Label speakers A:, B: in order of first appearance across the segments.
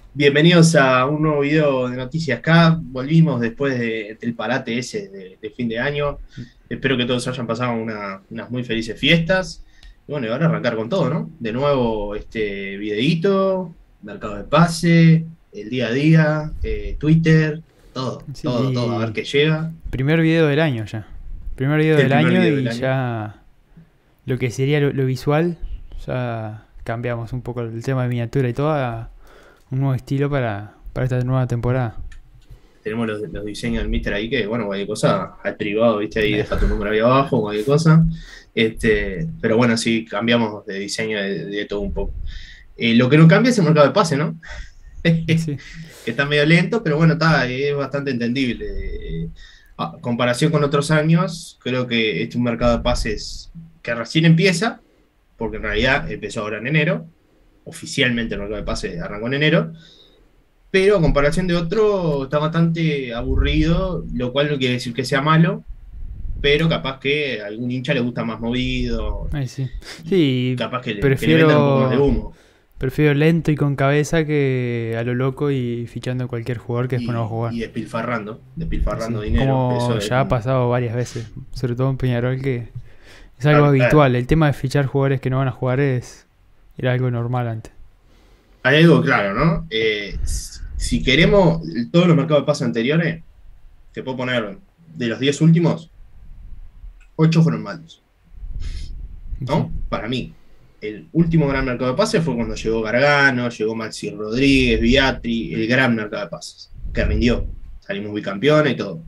A: Bienvenidos a un nuevo video de noticias acá. Volvimos después del parate ese de fin de año. Espero que todos hayan pasado unas muy felices fiestas. Y bueno, y ahora arrancar con todo, ¿no? De nuevo este videíto, mercado de pase, el día a día, Twitter, todo, todo, todo, a ver
B: Sí,
A: qué llega.
B: primer video del año ya. Primer video
A: El
B: del
A: primer
B: año
A: video del
B: y
A: año.
B: ya lo que sería lo visual, ya cambiamos un poco el tema de miniatura y todo a un nuevo estilo para esta nueva temporada.
A: Tenemos los diseños del Mister ahí que, bueno, cualquier cosa, al privado, ¿viste? Ahí deja tu número ahí abajo, cualquier cosa. Pero bueno, sí, cambiamos de diseño de todo un poco. Lo que no cambia es el mercado de pase, ¿no?
B: Y
A: Que
B: sí,
A: está medio lento, pero bueno, está, es bastante entendible. A comparación con otros años, creo que este es un mercado de pases que recién empieza, porque en realidad empezó ahora en enero. Oficialmente el mercado de pases arrancó en enero, pero a comparación de otro está bastante aburrido, lo cual no quiere decir que sea malo, pero capaz que a algún hincha le gusta más movido
B: ahí sí.
A: y
B: Sí,
A: capaz que le vendan un poco más de
B: prefiero,
A: humo.
B: prefiero lento y con cabeza que a lo loco y fichando cualquier jugador que después no va a jugar.
A: Y
B: Y
A: despilfarrando
B: sí,
A: dinero.
B: como
A: Eso es
B: ya ha pasado varias veces, sobre todo en Peñarol, que es algo
A: claro, claro.
B: habitual. El tema de fichar jugadores que no van a jugar era algo normal antes.
A: Hay algo claro, ¿no? Si queremos todos los mercados de pases anteriores, te puedo poner de los 10 últimos, 8 fueron malos,
B: Sí.
A: ¿no? Para mí. El último gran mercado de pases fue cuando llegó Gargano, llegó Maxi Rodríguez, Viatri, el gran mercado de pases, que rindió. Salimos bicampeones y todo.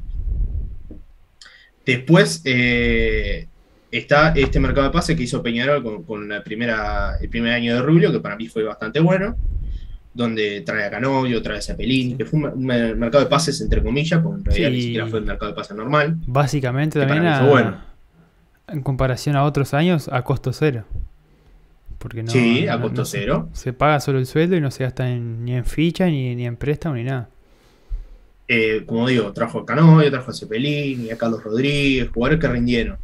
A: Después está este mercado de pases que hizo Peñarol con el primer año de Rubio, que para mí fue bastante bueno, donde trae a Canovio, trae a Cepelini,
B: Sí.
A: que fue un mercado de pases entre comillas, porque en realidad ni siquiera fue
B: Sí,
A: un mercado de pases normal,
B: básicamente
A: que para
B: también
A: mí fue bueno.
B: en comparación a otros años, a costo cero. Porque
A: Sí, a costo cero.
B: se paga solo el sueldo y no se gasta ni en ficha, ni en préstamo, ni nada.
A: Como digo, trajo a Canovio, trajo a Cepelini, a Carlos Rodríguez, jugadores que rindieron.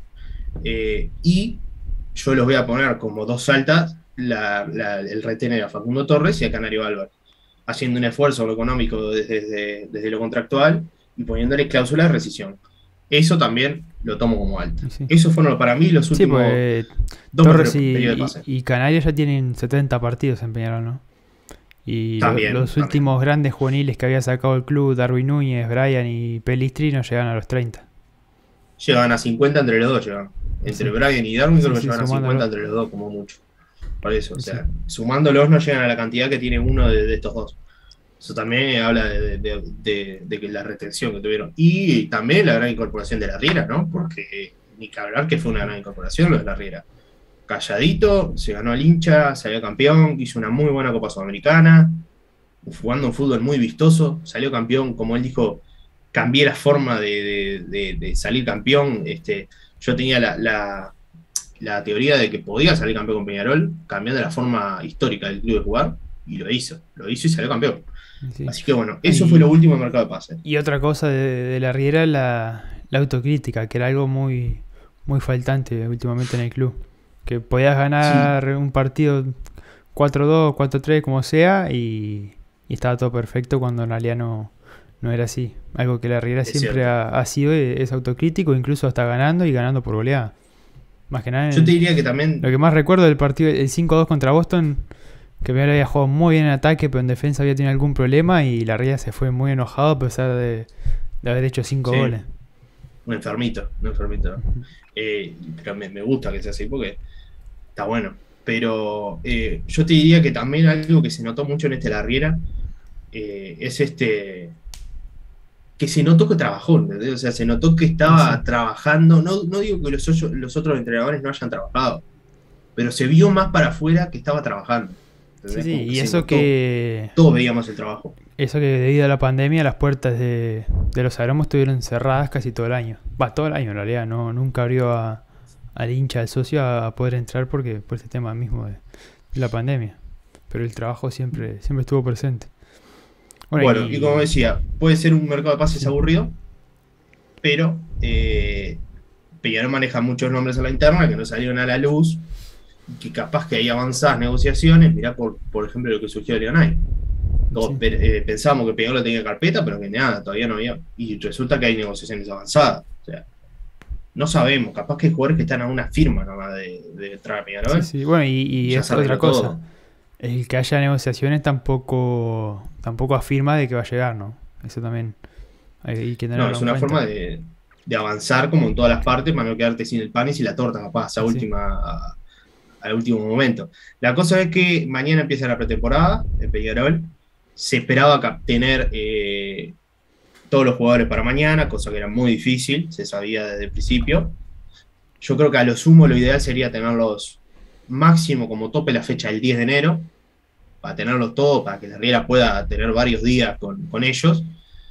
A: Y yo los voy a poner como dos altas, el retener a Facundo Torres y a Canario Álvarez, haciendo un esfuerzo económico desde lo contractual y poniéndole cláusula de rescisión. Eso también lo tomo como alto.
B: Y sí,
A: Esos fueron para mí los
B: sí,
A: últimos
B: pues
A: dos
B: Torres
A: periodos de pase.
B: y Canarias ya tienen 70 partidos en Peñarol, ¿no? Y
A: También,
B: los
A: también.
B: últimos grandes juveniles que había sacado el club, Darwin Núñez, Brian y Pelistri, no llegan a los 30.
A: Llegan a 50 entre los dos, llegan.
B: Y
A: Entre
B: sí,
A: Brian y Darwin
B: sí,
A: creo que
B: sí,
A: llegan a 50
B: sumándolo.
A: entre los dos como mucho. Por eso, o
B: Y sí.
A: sea, sumándolos no llegan a la cantidad que tiene uno de estos dos. Eso también habla de que la retención que tuvieron. Y también la gran incorporación de la Riera, ¿no? Porque ni que hablar que fue una gran incorporación lo de la Riera. Calladito, se ganó al hincha, salió campeón, hizo una muy buena Copa Sudamericana, jugando un fútbol muy vistoso, salió campeón, como él dijo, cambié la forma de salir campeón. Yo tenía la teoría de que podía salir campeón con Peñarol, cambiando la forma histórica del club de jugar, y lo hizo y salió campeón.
B: Y sí.
A: Así que bueno, eso fue lo
B: Y,
A: último en mercado de pases.
B: y otra cosa de la Riera, la autocrítica, que era algo muy faltante últimamente en el club. Que podías
A: Sí,
B: ganar un partido 4-2, 4-3, como sea, y estaba todo perfecto cuando en realidad no era así. Algo que la Riera
A: es
B: siempre
A: cierto.
B: ha sido es autocrítico, incluso hasta ganando y ganando por goleada. Más que nada,
A: Yo te diría que también,
B: lo que más recuerdo del partido, el 5-2 contra Boston, que primero había jugado muy bien en ataque, pero en defensa había tenido algún problema y la Riera se fue muy enojado a pesar de haber hecho 5
A: sí,
B: goles.
A: un enfermito, un enfermito. Pero me gusta que sea así porque está bueno. Pero yo te diría que también algo que se notó mucho en La Riera es que se notó que trabajó, ¿entendés? O sea, se notó que
B: Y sí,
A: estaba trabajando. No, no digo que los otros entrenadores no hayan trabajado, pero se vio más para afuera que estaba trabajando.
B: sí,
A: ¿Entendés?
B: sí,
A: Como que
B: y
A: se notó. Todos veíamos el trabajo.
B: eso que debido a la pandemia las puertas de los aeromos estuvieron cerradas casi todo el año. Va, todo el año en realidad, no, nunca abrió al hincha, al socio a poder entrar porque por este tema mismo de la pandemia. Pero el trabajo siempre estuvo presente. Bueno,
A: Bueno, y como decía, puede ser un mercado de pases
B: sí,
A: aburrido, pero Peñarol maneja muchos nombres a la interna que no salieron a la luz, y que capaz que hay avanzadas negociaciones. Mirá, por ejemplo, lo que surgió de Leonay. Todos
B: Sí.
A: pensábamos que Peñarol tenía carpeta, pero que nada, todavía no había. Y resulta que hay negociaciones avanzadas. O sea, no sabemos, capaz que hay jugadores que están a una firma nomás de entrar a
B: Sí,
A: Peñarol
B: sí. Bueno,
A: y
B: y
A: ya
B: es
A: se
B: otra
A: arregló
B: cosa.
A: todo.
B: El que haya negociaciones tampoco afirma de que va a llegar, ¿no? Eso también hay que
A: No,
B: tenerlo
A: es
B: en
A: una
B: cuenta.
A: forma de avanzar como en todas las partes para no quedarte sin el pan y sin la torta, capaz,
B: Sí, sí.
A: al último momento. La cosa es que mañana empieza la pretemporada de Peñarol. Se esperaba tener todos los jugadores para mañana, cosa que era muy difícil, se sabía desde el principio. Yo creo que a lo sumo lo ideal sería tenerlos máximo como tope la fecha del 10 de enero, para tenerlos todos, para que la Riera pueda tener varios días con ellos.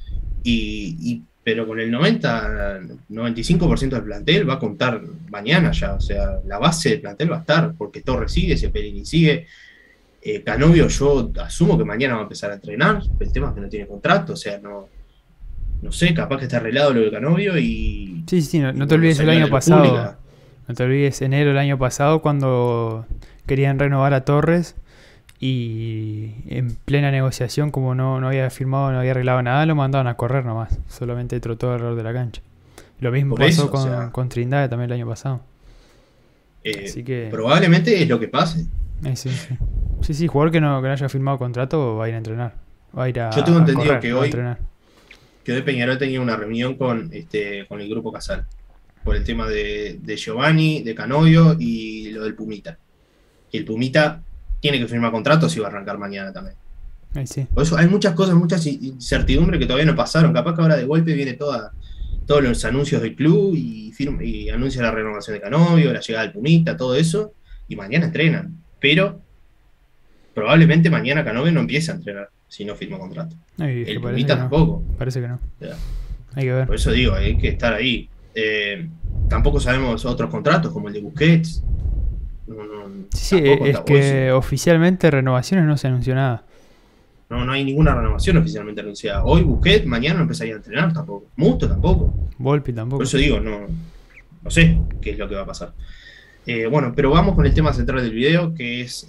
A: Pero con el 95% del plantel va a contar mañana ya. O sea, la base del plantel va a estar, porque Torres sigue, Cepelini sigue. Canovio, yo asumo que mañana va a empezar a entrenar. El tema es que no tiene contrato, o sea, no sé, capaz que está arreglado lo de Canovio
B: Sí, sí, no,
A: y
B: no te
A: bueno,
B: olvides el
A: salió a
B: año
A: la luz
B: pasado.
A: pública.
B: No te olvides enero del año pasado cuando querían renovar a Torres y en plena negociación, como no había firmado, no había arreglado nada, lo mandaban a correr nomás. Solamente trotó alrededor de la cancha. Lo mismo
A: Por
B: pasó
A: eso, o sea,
B: con Trindade también el año pasado. Así que,
A: probablemente es lo que pase.
B: sí, sí. Sí, sí, jugador que no haya firmado contrato va a ir a entrenar. Va a ir
A: Yo tengo
B: a
A: entendido
B: correr, no a entrenar.
A: que hoy Peñarol tenía una reunión con el grupo Casal, por el tema de Giovanni, de Canovio y lo del Pumita. Y el Pumita tiene que firmar contrato si va a arrancar mañana también.
B: Ahí sí.
A: Por eso hay muchas cosas, muchas incertidumbres que todavía no pasaron. Capaz que ahora de golpe viene todos los anuncios del club y anuncia la renovación de Canovio, la llegada del Pumita, todo eso, y mañana entrenan. Pero probablemente mañana Canovio no empiece a entrenar si no firma contrato.
B: Ay, es que
A: El
B: parece
A: Pumita
B: que no.
A: tampoco.
B: Parece que no.
A: O sea,
B: Hay que ver.
A: por eso digo, hay que estar ahí. Tampoco sabemos otros contratos, como el de Busquets.
B: Sí, sí,
A: Tampoco
B: es
A: está eso.
B: que oficialmente renovaciones no se anunció nada.
A: No hay ninguna renovación oficialmente anunciada. Hoy Busquets, mañana no empezaría a entrenar tampoco. Musto tampoco.
B: Volpi
A: Por
B: tampoco.
A: eso digo, no sé qué es lo que va a pasar. Bueno, pero vamos con el tema central del video, que es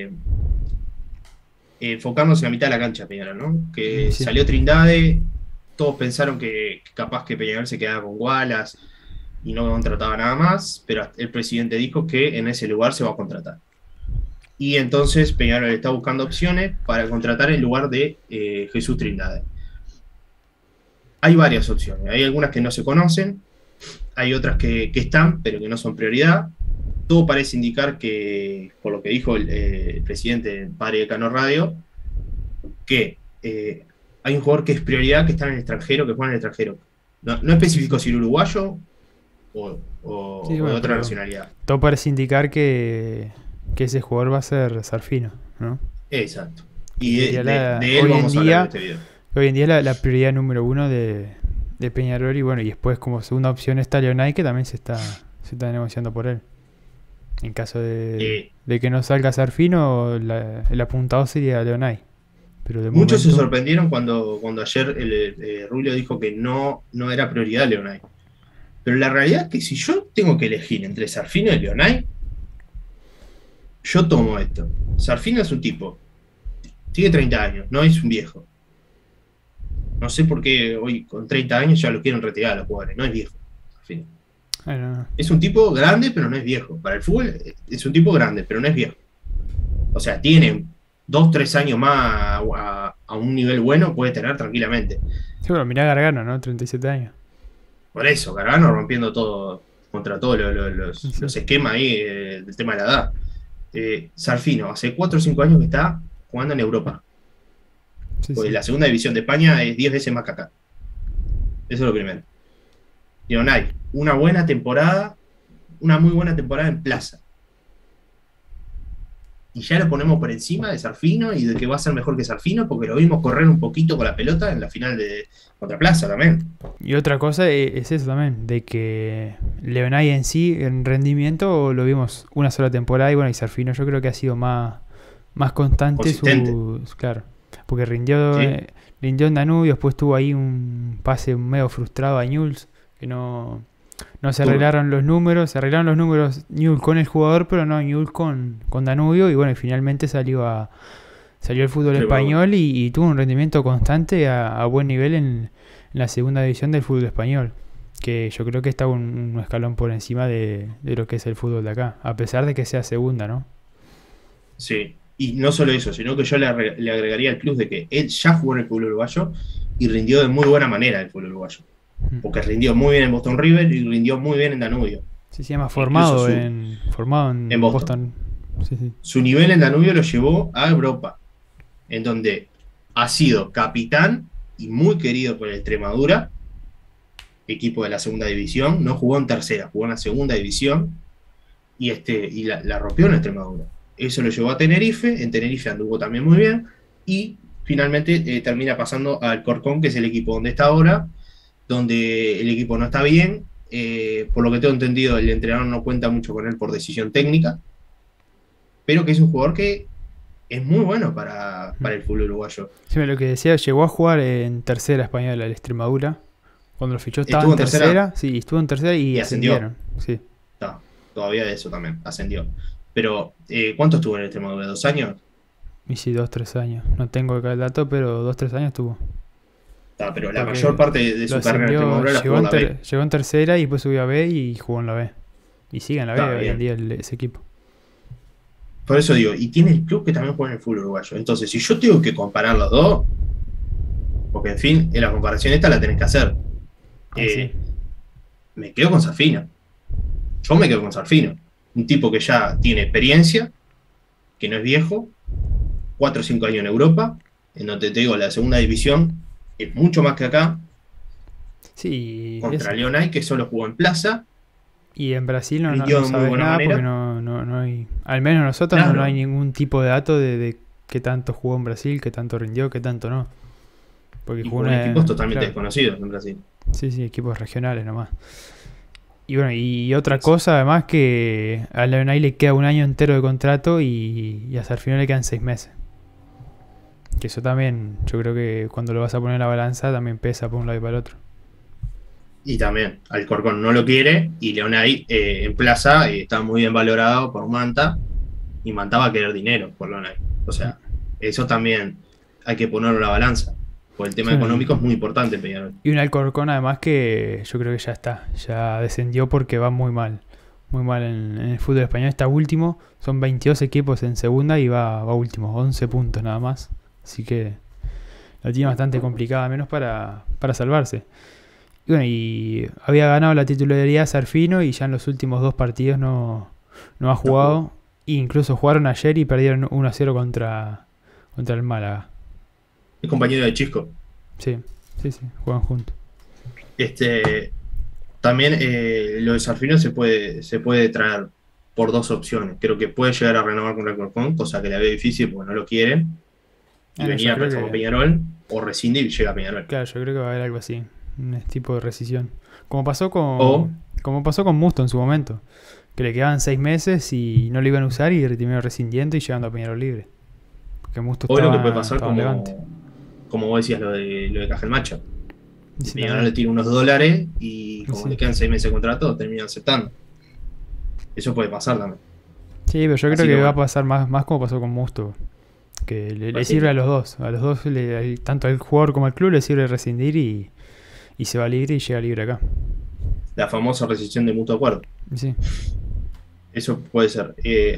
A: enfocarnos en la mitad de la cancha, Peñarol, ¿no? Que
B: Sí.
A: salió Trindade, todos pensaron que capaz que Peñarol se quedaba con Wallace y no contrataba nada más, pero el presidente dijo que en ese lugar se va a contratar. Y entonces Peñarol está buscando opciones para contratar en lugar de Jesús Trindade. Hay varias opciones, hay algunas que no se conocen, hay otras que están, pero que no son prioridad. Todo parece indicar que, por lo que dijo el presidente padre de Cano Radio, que hay un jugador que es prioridad, que está en el extranjero, que juega en el extranjero. No especificó si era uruguayo o
B: Sí,
A: de
B: bueno,
A: otra
B: pero
A: nacionalidad.
B: todo parece indicar que ese jugador va a ser Sarfino, ¿no?
A: Exacto.
B: Que
A: Y
B: sería
A: de él vamos a hablar en este video.
B: hoy en día la prioridad número uno de Peñarol. Y bueno, y después como segunda opción está Leonay, que también se está negociando por él. En caso de que no salga Sarfino, el apuntado sería Leonay. Pero de
A: Muchos se
B: momento,
A: sorprendieron cuando ayer Rulio dijo que no era prioridad Leonay. Pero la realidad es que si yo tengo que elegir entre Sarfino y Leonay, yo tomo esto. Sarfino es un tipo, tiene 30 años, no es un viejo. No sé por qué hoy con 30 años ya lo quieren retirar a los jugadores, no es viejo. Sarfino.
B: bueno,
A: Es un tipo grande, pero no es viejo. Para el fútbol es un tipo grande, pero no es viejo. O sea, tiene 2-3 años más a un nivel bueno, puede tener tranquilamente.
B: sí, bueno, mirá Gargano, ¿no? 37 años.
A: Por eso, Gargano rompiendo todo, contra todos
B: Sí.
A: los esquemas ahí del tema de la edad. Sarfino, hace 4 o 5 años que está jugando en Europa.
B: Sí,
A: Porque
B: sí.
A: la segunda división de España es 10 veces más que acá. Eso es lo primero. Leonay, una buena temporada, una muy buena temporada en Plaza. Y ya lo ponemos por encima de Sarfino y de que va a ser mejor que Sarfino porque lo vimos correr un poquito con la pelota en la final de contra Plaza también.
B: Y otra cosa es eso también, de que Leonay en sí, en rendimiento, lo vimos una sola temporada. Y bueno, y Sarfino yo creo que ha sido más constante
A: Consistente.
B: Claro, porque rindió,
A: ¿Sí?
B: rindió en Danubio, después tuvo ahí un pase medio frustrado a Newell's, que no se arreglaron los números. Se arreglaron los números Newell's con el jugador, pero no Newell's con Danubio. Y bueno, y finalmente salió Salió al fútbol
A: Sí, bueno,
B: español y tuvo un rendimiento constante a buen nivel en la segunda división del fútbol español. Que yo creo que está un escalón por encima de lo que es el fútbol de acá. A pesar de que sea segunda, ¿no?
A: sí. Y no solo eso, sino que yo le agregaría el plus de que él ya jugó en el fútbol uruguayo y rindió de muy buena manera en el fútbol uruguayo.
B: Mm.
A: Porque rindió muy bien en Boston River y rindió muy bien en Danubio.
B: Sí, se llama
A: E incluso
B: formado
A: en
B: en
A: Boston.
B: Boston. Sí, sí.
A: Su nivel en Danubio lo llevó a Europa, en donde ha sido capitán y muy querido por el Extremadura, equipo de la segunda división. No jugó en tercera, jugó en la segunda división y la rompió en Extremadura. Eso lo llevó a Tenerife, en Tenerife anduvo también muy bien y finalmente termina pasando al Corcón, que es el equipo donde está ahora, donde el equipo no está bien. Por lo que tengo entendido, el entrenador no cuenta mucho con él por decisión técnica, pero que es un jugador que es muy bueno para el fútbol uruguayo.
B: Sí, lo que decía, llegó a jugar en tercera española, el Extremadura. Cuando lo fichó estaba
A: Estuvo
B: en
A: en tercera
B: tercera, sí, estuvo en tercera y
A: y ascendió.
B: ascendieron. Sí.
A: Está, todavía de eso también, ascendió. Pero, ¿cuánto estuvo en el Extremadura? ¿2 años?
B: Y sí, 2, 3 años. No tengo acá el dato, pero 2, 3 años tuvo.
A: Está, pero la mayor
B: Porque
A: parte de
B: lo
A: su carrera en el
B: ascendió,
A: Extremadura la jugó en la B.
B: llegó en tercera y después subió a B y jugó en la B. Y sigue en la B
A: Está
B: hoy en
A: bien.
B: día ese equipo.
A: Por eso digo, y tiene el club que también juega en el fútbol uruguayo. Entonces, si yo tengo que comparar los dos, porque en fin, en la comparación esta la tenés que hacer.
B: Ah, sí.
A: Me quedo con Sarfino. Yo me quedo con Sarfino. Un tipo que ya tiene experiencia, que no es viejo, 4 o 5 años en Europa, en donde te digo, la segunda división es mucho más que acá,
B: Sí,
A: contra
B: eso.
A: Leonay, que solo jugó en plaza,
B: Y en Brasil
A: rindió
B: no
A: de muy
B: sabes
A: buena
B: nada porque
A: manera.
B: no hay. Al menos nosotros no hay
A: Claro,
B: ningún tipo de dato de qué tanto jugó en Brasil, qué tanto rindió, qué tanto no. Porque
A: y
B: jugó
A: con equipos
B: una.
A: totalmente
B: Claro,
A: desconocidos en Brasil.
B: sí, sí, equipos regionales nomás. Y bueno, y otra cosa además que a Leonay le queda un año entero de contrato y a Sarfino le quedan 6 meses. Que eso también, yo creo que cuando lo vas a poner en la balanza también pesa por un lado y para el otro.
A: Y también, Alcorcón no lo quiere, y Leonay en plaza está muy bien valorado por Manta, y Manta va a querer dinero por Leonay. O
B: Mm.
A: sea, eso también hay que ponerlo en la balanza, porque el tema
B: Sí,
A: económico es muy importante en Peñarol.
B: y un Alcorcón además que yo creo que ya está, ya descendió porque va muy mal en el fútbol español, está último, son 22 equipos en segunda y va último, 11 puntos nada más, así que la tiene bastante complicada, menos para salvarse. Y bueno, y había ganado la titularidad Sarfino y ya en los últimos 2 partidos no ha
A: No jugó.
B: jugado, e incluso jugaron ayer y perdieron 1-0 contra el Málaga.
A: Es compañero de Chisco.
B: Sí, sí, sí, juegan juntos.
A: Este, También lo de Sarfino se puede traer por dos opciones. Creo que puede llegar a renovar con Alcorcón, cosa que la veo difícil porque no lo quieren, y
B: Bueno,
A: venir
B: yo
A: a
B: creo
A: préstamo a
B: que,
A: Peñarol, o rescinde y llega a Peñarol.
B: claro, yo creo que va a haber algo así, un tipo de rescisión.
A: O,
B: Como pasó con Musto en su momento, que le quedaban 6 meses y no lo iban a usar y terminó rescindiendo y llegando a Peñarol libre. Porque Musto
A: o lo que puede pasar
B: estaba en Levante.
A: como vos decías, lo de Cajelmacha.
B: Y sí,
A: Peñarol le
B: también.
A: tira unos dólares y
B: Y
A: como le
B: sí.
A: quedan 6 meses de contrato, terminan aceptando. Eso puede pasar también.
B: Sí, pero yo creo
A: Así que
B: que va a
A: bueno,
B: pasar más como pasó con Musto. Que le sirve a
A: rescinde.
B: los dos. A los dos, tanto al jugador como al club, le sirve rescindir y se va libre y llega libre acá.
A: La famosa rescisión de mutuo acuerdo.
B: Y sí,
A: Eso puede ser.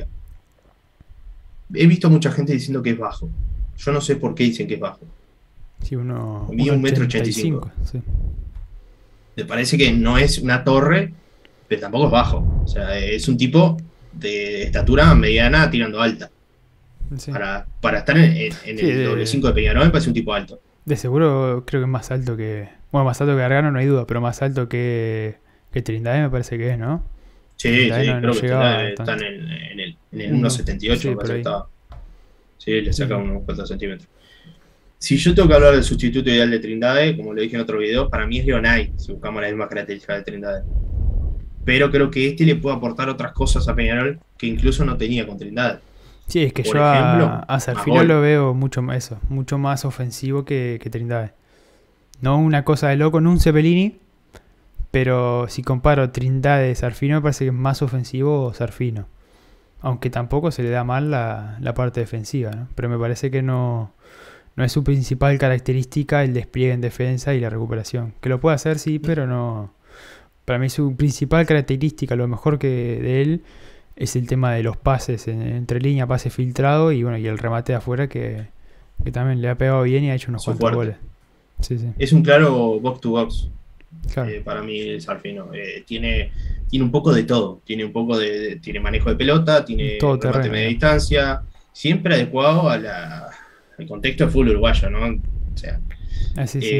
A: He visto mucha gente diciendo que es bajo. Yo no sé por qué dicen que es bajo.
B: sí,
A: Mide
B: 1,85
A: 1,85 m.
B: sí.
A: Me parece que no es una torre, pero tampoco es bajo. O sea, es un tipo de estatura mediana tirando alta.
B: Sí.
A: Para estar en
B: Sí,
A: el doble 5 de Peñarol me parece un tipo alto.
B: de seguro creo que es más alto que. Bueno, más alto que Gargano no hay duda, pero más alto que Trindade me parece que es, ¿no?
A: Sí,
B: Trindade
A: sí,
B: no
A: creo que
B: llegaba
A: están
B: tanto.
A: en el
B: Uno,
A: 1,78,
B: sí,
A: me
B: por
A: parece que
B: ahí.
A: estaba. Sí, le
B: Sí,
A: saca
B: sí.
A: unos cuantos centímetros. Si yo tengo que hablar del sustituto ideal de Trindade, como lo dije en otro video, para mí es Leonay, si buscamos las mismas características de Trindade. Pero creo que este le puede aportar otras cosas a Peñarol que incluso no tenía con Trindade.
B: Sí, es que
A: Por
B: yo
A: ejemplo,
B: a
A: más
B: Sarfino lo
A: gol.
B: veo mucho más ofensivo que Trindade. No una cosa de loco, no un Cepelini, pero si comparo Trindade y Sarfino me parece que es más ofensivo Sarfino. Aunque tampoco se le da mal la parte defensiva, ¿no? Pero me parece que no es su principal característica el despliegue en defensa y la recuperación. Que lo puede hacer, sí, pero no. Para mí su principal característica, lo mejor que de él, es el tema de los pases entre línea, pase filtrado y bueno, y el remate de afuera que también le ha pegado bien y ha hecho unos
A: Su
B: cuantos
A: fuerte.
B: goles. Sí, sí.
A: Es un claro box to box.
B: Claro.
A: Para mí Sarfino tiene un poco de todo, tiene un poco tiene manejo de pelota, tiene
B: Todo
A: remate
B: terreno,
A: media
B: ¿no?
A: distancia, siempre adecuado al contexto de fútbol uruguayo, ¿no? O sea,
B: Sí, sí.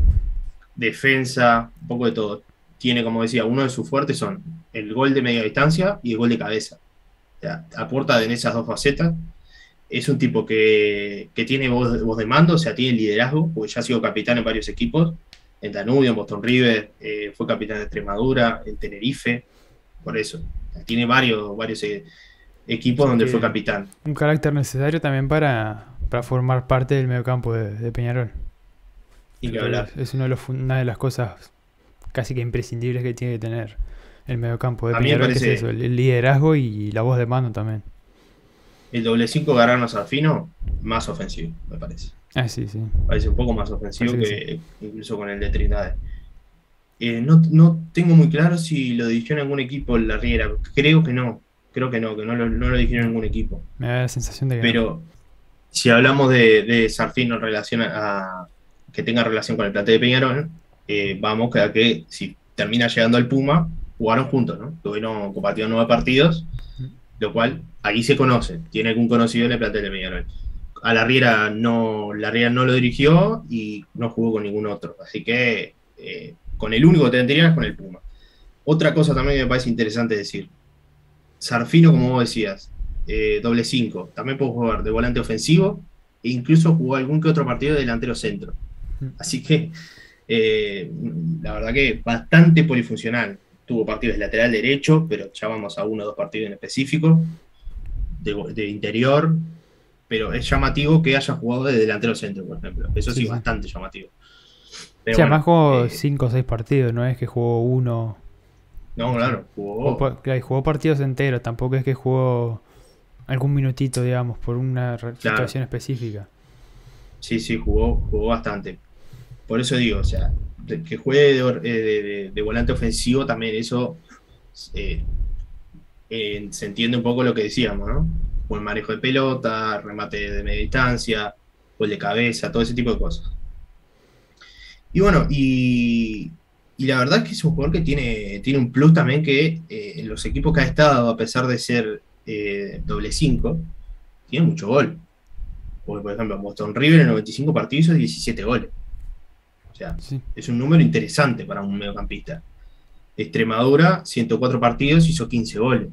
A: defensa, un poco de todo. Tiene, como decía, uno de sus fuertes son el gol de media distancia y el gol de cabeza. O sea, aporta en esas dos facetas. Es un tipo que tiene voz de mando, o sea, tiene liderazgo, porque ya ha sido capitán en varios equipos, en Danubio, en Boston River, fue capitán de Extremadura, en Tenerife, por eso. Tiene varios equipos
B: Sí,
A: donde fue
B: que
A: capitán.
B: un carácter necesario también para formar parte del mediocampo de Peñarol.
A: Y que
B: Creo que
A: hablar.
B: es una de las cosas casi que imprescindibles que tiene que tener el mediocampo de
A: A mí me
B: Peñarol, que es
A: parece
B: eso, el liderazgo y la voz de mando también.
A: el doble 5 Gargano Sarfino más ofensivo, me parece.
B: Sí, sí.
A: Parece un poco más ofensivo
B: Parece que
A: que incluso con el de Trindade. No tengo muy claro si lo dirigió en algún equipo en la Riera. Creo que no, que no lo dirigió en ningún equipo.
B: me da la sensación de que no.
A: Pero si hablamos de Sarfino en relación que tenga relación con el plantel de Peñarol, vamos a que si termina llegando al Puma, jugaron juntos, ¿no? Compartieron 9 partidos, lo cual ahí se conoce, tiene algún conocido en el plantel de Peñarol. A la Riera no lo dirigió y no jugó con ningún otro. Así que con el único que tendría es con el Puma. Otra cosa también que me parece interesante decir. Sarfino, como vos decías, doble 5. También puede jugar de volante ofensivo e incluso jugó algún que otro partido de delantero centro. Así que la verdad que bastante polifuncional. Tuvo partidos de lateral derecho, pero ya vamos a 1 o 2 partidos en específico, de interior, pero es llamativo que haya jugado de delantero centro, por ejemplo. Eso sí,
B: Sí.
A: bastante llamativo. Pero
B: Sí,
A: bueno,
B: además jugó 5 o 6 partidos, no es que jugó uno.
A: no, claro, jugó.
B: Claro, y jugó partidos enteros, tampoco es que jugó algún minutito, digamos, por una situación específica.
A: Sí, jugó bastante. Por eso digo, o sea, que juegue de volante ofensivo también, eso se entiende un poco lo que decíamos, ¿no? Buen manejo de pelota, remate de media distancia, gol de cabeza, todo ese tipo de cosas. Y bueno, y la verdad es que es un jugador que tiene un plus también que en los equipos que ha estado, a pesar de ser doble 5, tiene mucho gol. Porque, por ejemplo, en Boston River en 95 partidos hizo 17 goles. O sea,
B: Sí.
A: es un número interesante para un mediocampista. Extremadura, 104 partidos, hizo 15 goles.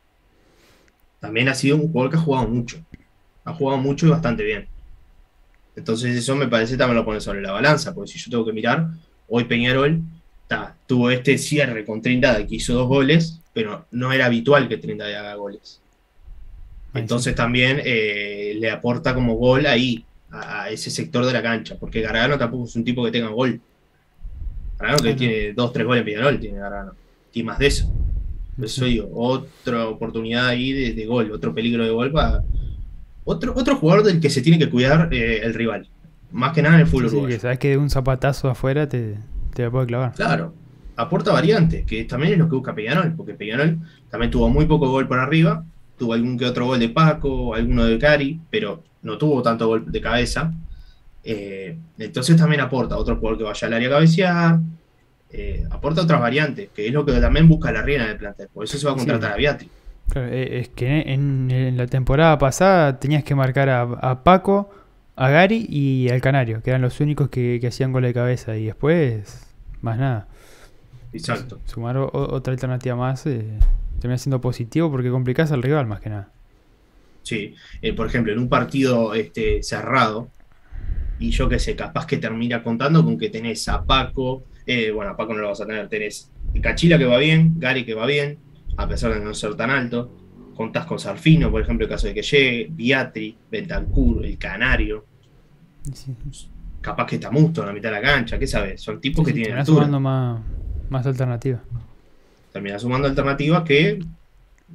A: También ha sido un jugador que ha jugado mucho. Ha jugado mucho y bastante bien. Entonces eso me parece también lo pone sobre la balanza, porque si yo tengo que mirar, hoy Peñarol tuvo este cierre con Trindade que hizo 2 goles, pero no era habitual que Trindade haga goles. Entonces también le aporta como gol ahí, a ese sector de la cancha, porque Gargano tampoco es un tipo que tenga gol. Gargano que tiene 2-3 goles en Peñarol, tiene Gargano. Tiene más de eso. Por eso digo, otra oportunidad ahí de gol, otro peligro de gol para otro jugador del que se tiene que cuidar el rival. Más que nada en el fútbol uruguayo.
B: Que sabes que de un zapatazo afuera te la puede clavar.
A: Claro, aporta variantes, que también es lo que busca Peñarol, porque Peñarol también tuvo muy poco gol por arriba, tuvo algún que otro gol de Paco, alguno de Cari, pero no tuvo tanto gol de cabeza. Entonces también aporta otro jugador que vaya al área a cabecear, aporta otras variantes, que es lo que también busca la Riera en el plantel. Por eso se va a contratar a Beatriz.
B: Claro, es que en la temporada pasada tenías que marcar a Paco, a Gary y al Canario, que eran los únicos que hacían gol de cabeza, y después más nada.
A: Exacto.
B: Sumar otra alternativa más termina siendo positivo porque complicás al rival más que nada.
A: Sí, por ejemplo, en un partido cerrado, y yo qué sé, capaz que termina contando con que tenés a Paco, bueno, a Paco no lo vas a tener, tenés Cachila que va bien, Gary que va bien, a pesar de no ser tan alto, contás con Sarfino, por ejemplo, en caso de que llegue, Beatriz, Bentancur, el Canario,
B: Sí.
A: capaz que está Musto en la mitad de la cancha, ¿qué sabes? Son tipos que tienen altura.
B: Sumando más alternativas.
A: Termina sumando alternativas que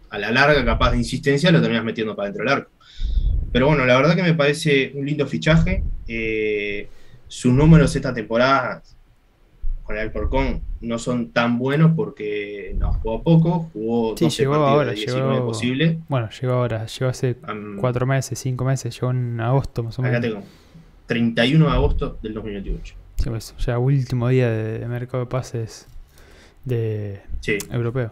A: a la larga, capaz de insistencia, lo terminas metiendo para dentro del arco. Pero bueno, la verdad que me parece un lindo fichaje. Sus números esta temporada con el Alcorcón no son tan buenos porque no jugó poco, jugó
B: Sí,
A: 12
B: llegó
A: partidos
B: ahora,
A: de 19 posible.
B: bueno, llegó ahora, llegó hace
A: Am,
B: 4 meses, 5 meses, llegó en agosto más o
A: Acá
B: menos.
A: tengo 31 de agosto del 2028.
B: Sí, pues, ya último día de mercado de pases de
A: Sí.
B: europeo.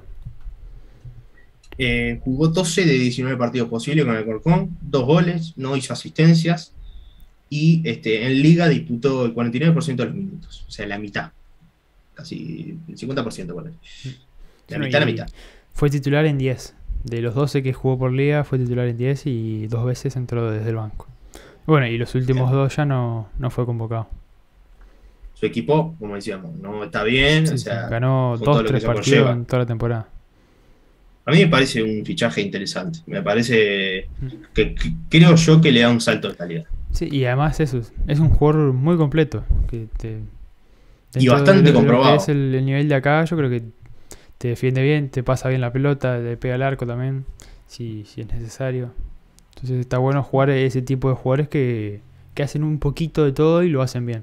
A: Jugó 12 de 19 partidos posibles con el Alcorcón, 2 goles, no hizo asistencias y en Liga disputó el 49% de los minutos, o sea, la mitad, casi el 50%, por ahí. La
B: Bueno,
A: mitad, la
B: y
A: mitad.
B: fue titular en 10. De los 12 que jugó por liga, fue titular en 10 y 2 veces entró desde el banco. Bueno, y los últimos
A: Claro.
B: 2 ya no fue convocado.
A: Su equipo, como decíamos, no está bien, o
B: Sí, sí,
A: sea,
B: ganó
A: con todo
B: dos,
A: lo que
B: tres
A: eso
B: partidos
A: conlleva.
B: en toda la temporada.
A: A mí me parece un fichaje interesante, me parece
B: Mm.
A: que creo yo que le da un salto de calidad.
B: Sí, y además eso, es un jugador muy completo.
A: Y
B: Dentro
A: bastante
B: de lo que es
A: comprobado.
B: el nivel de acá, yo creo que te defiende bien, te pasa bien la pelota, le pega al arco también, si es necesario. Entonces está bueno jugar ese tipo de jugadores que hacen un poquito de todo y lo hacen bien.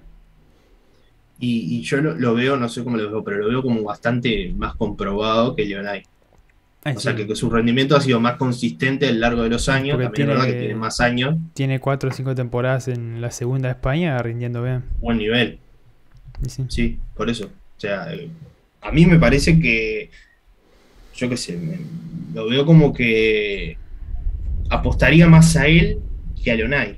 A: Y yo lo veo, no sé cómo lo veo, pero lo veo como bastante más comprobado que Leonay.
B: Ah,
A: O sea,
B: sí,
A: que su rendimiento ha sido más consistente a lo largo de los años.
B: porque
A: También es verdad que tiene más años,
B: tiene 4 o 5 temporadas en la segunda de España rindiendo bien.
A: buen nivel.
B: Y sí.
A: Sí, por eso. O sea, a mí me parece que, yo qué sé, lo veo como que apostaría más a él que a Leonay.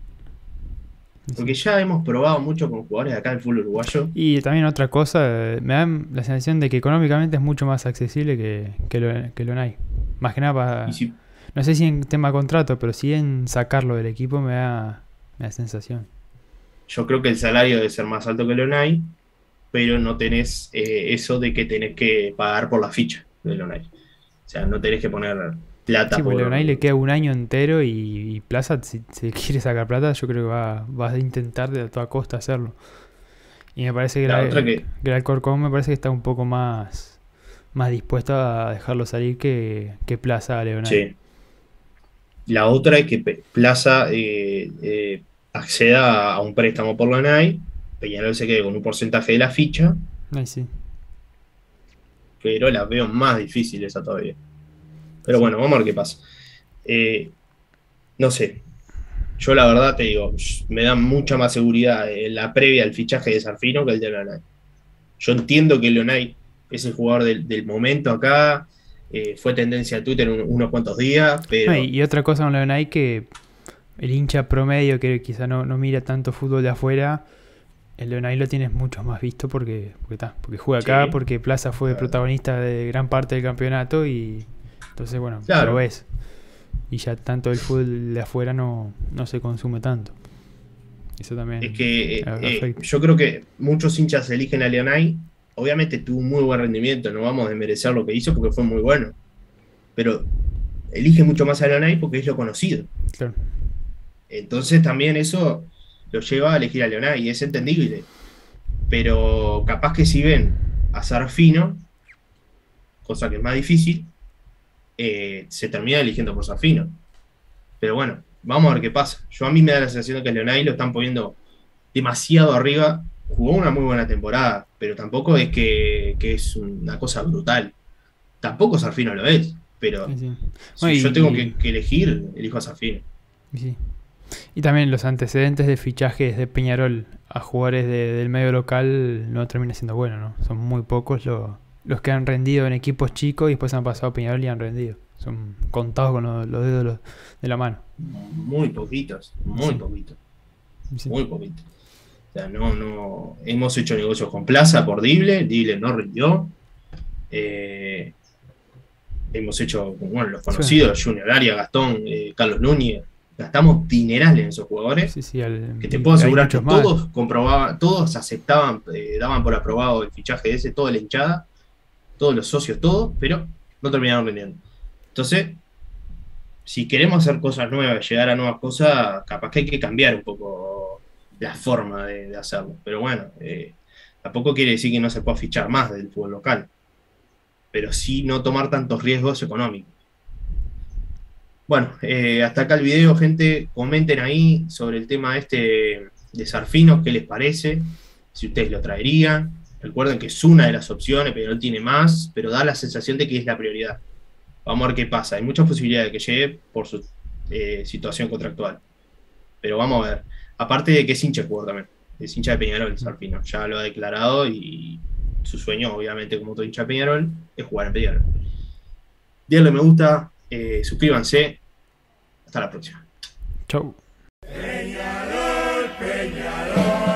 A: Porque ya hemos probado mucho con jugadores de acá del fútbol uruguayo.
B: Y también otra cosa, me da la sensación de que económicamente es mucho más accesible que lo Lonay. Más que nada
A: Y si,
B: no sé si en tema contrato, pero sí en sacarlo del equipo me da sensación.
A: yo creo que el salario debe ser más alto que Leonay, pero no tenés eso de que tenés que pagar por la ficha de Leonay. O sea, no tenés que poner
B: Sí,
A: plata
B: pues
A: por.
B: Leonay le queda un año entero y Plaza, si quiere sacar plata, yo creo que va a intentar de a toda costa hacerlo. Y me parece
A: La otra
B: que el Alcorcón me parece que está un poco más dispuesto a dejarlo salir que Plaza a Leonay.
A: sí. La otra es que Plaza acceda a un préstamo por Leonay, Peñarol se quede con un porcentaje de la ficha,
B: Ay, sí,
A: pero la veo más difícil esa todavía. Pero
B: sí.
A: bueno, vamos a ver qué pasa. Eh, no sé, yo la verdad te digo, me da mucha más seguridad en la previa al fichaje de Sarfino que el de Leonay. Yo entiendo que Leonay es el jugador del momento acá, fue tendencia a Twitter unos cuantos días,
B: No,
A: pero
B: y otra cosa con Leonay que el hincha promedio que quizá no mira tanto fútbol de afuera, el Leonay lo tienes mucho más visto porque juega acá,
A: sí,
B: porque Plaza fue protagonista de gran parte del campeonato y entonces bueno, lo
A: claro,
B: ves. Y ya tanto el fútbol de afuera no se consume tanto. Eso
A: es
B: también
A: que
B: afecta.
A: yo creo que muchos hinchas eligen a Leonay, obviamente tuvo un muy buen rendimiento, no vamos a desmerecer lo que hizo porque fue muy bueno, pero elige mucho más a Leonay porque es lo conocido.
B: Claro.
A: Entonces también eso lo lleva a elegir a Leonay y es entendible. Pero capaz que si ven a Sarfino, cosa que es más difícil, se termina eligiendo por Sarfino. Pero bueno, vamos a ver qué pasa. Yo a mí me da la sensación de que Leonay lo están poniendo demasiado arriba. Jugó una muy buena temporada, pero tampoco es que es una cosa brutal. Tampoco Sarfino lo es, pero
B: Sí, sí.
A: si
B: Bueno,
A: yo tengo que elegir, elijo a Sarfino.
B: sí. Y también los antecedentes de fichajes de Peñarol a jugadores del medio local no termina siendo bueno, ¿no? Son muy pocos los que han rendido en equipos chicos y después han pasado a Peñarol y han rendido. Son contados con los dedos de la mano.
A: Muy poquitos, muy
B: Sí,
A: poquitos,
B: sí.
A: muy poquitos. O sea, no. Hemos hecho negocios con Plaza por Dible no rindió. Eh, Hemos hecho con los
B: Sí,
A: conocidos, Junior Arias, Gastón, Carlos Núñez. Gastamos dinerales en esos jugadores
B: sí, sí,
A: que te puedo
B: hay
A: asegurar que
B: muchos más.
A: todos comprobaban, todos aceptaban, daban por aprobado el fichaje ese, toda la hinchada, todos los socios, todos, pero no terminaron rindiendo. Entonces, si queremos hacer cosas nuevas, llegar a nuevas cosas, capaz que hay que cambiar un poco la forma de hacerlo. Pero bueno, tampoco quiere decir que no se pueda fichar más del fútbol local, pero sí no tomar tantos riesgos económicos. Bueno, hasta acá el video, gente. Comenten ahí sobre el tema este de Sarfino, qué les parece, si ustedes lo traerían. Recuerden que es una de las opciones, pero no tiene más, pero da la sensación de que es la prioridad. Vamos a ver qué pasa. Hay muchas posibilidades de que llegue por su situación contractual. Pero vamos a ver. Aparte de que es hincha de jugador también. Es hincha de Peñarol, Sarfino. Ya lo ha declarado y su sueño, obviamente, como todo hincha de Peñarol, es jugar en Peñarol. Denle me gusta, suscríbanse. Hasta la próxima.
B: Chau.
C: Peñarol, Peñarol.